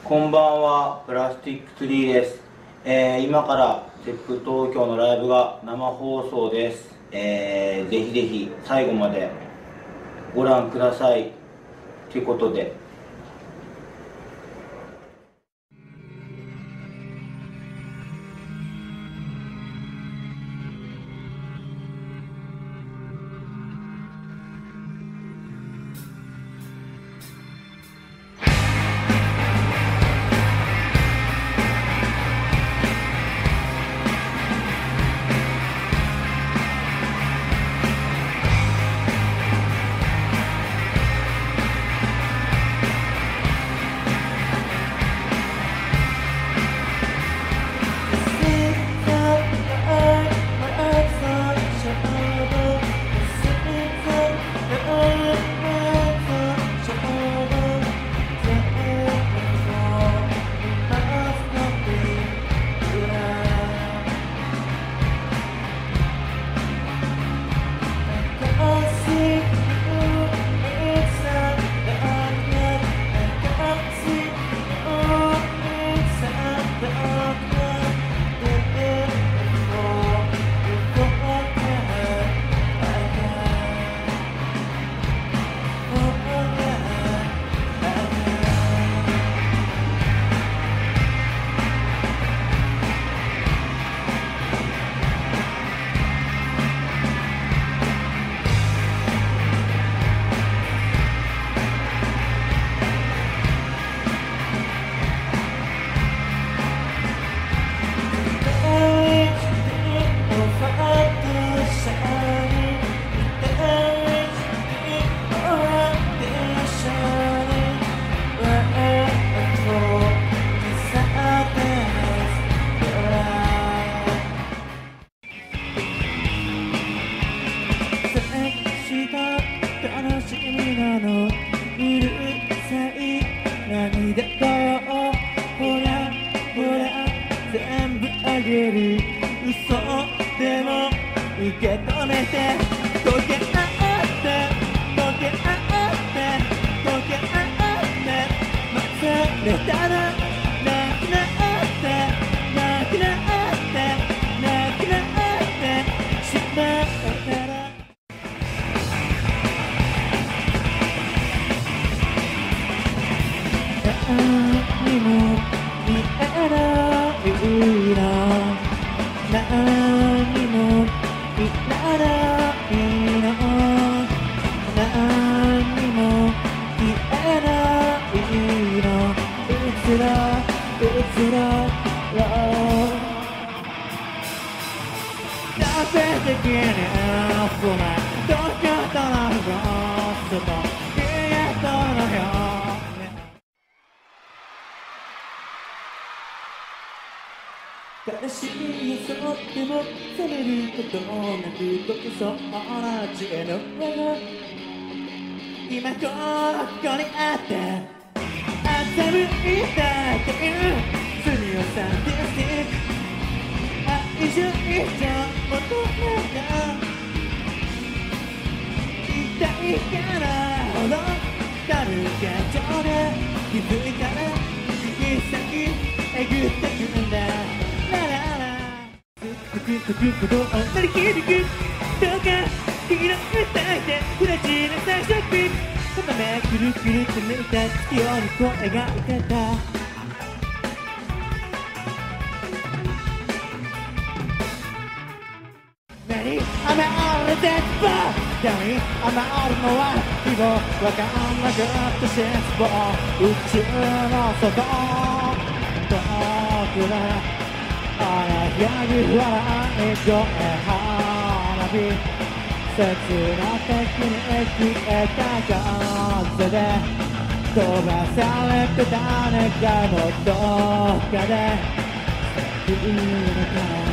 こんばんは、プラスティックツリーです。今からテック東京のライブが生放送です。ぜひぜひ最後までご覧ください。ということで。 楽しみなのうるさい涙をほらほら全部あげる嘘でも受け止めて溶け合って溶け合って溶け合って忘れたらなくなってなくなってなくなってしまったら何も見えないな何もいらないの何も言えないのいつだろう食べてきにそれどうかとなると消えたのよ悲しい予想でも責めることなく僕そ同じ絵の上が今ここにあって欺いたという罪をサンディスティック愛情以上求めた痛いからほど軽い感情で気づいたら指先えぐってくんだくことを乗り切るどうか黄色いたいてフラジル最初ピッその目くるくると抜いた月夜にこう描いてた目に雨ある絶望目に雨あるのは希望わかんなくって失望宇宙の外遠くだあらやぎ笑い声花火切な的に消えた風で飛ばされてた願いもどっかで咲くのか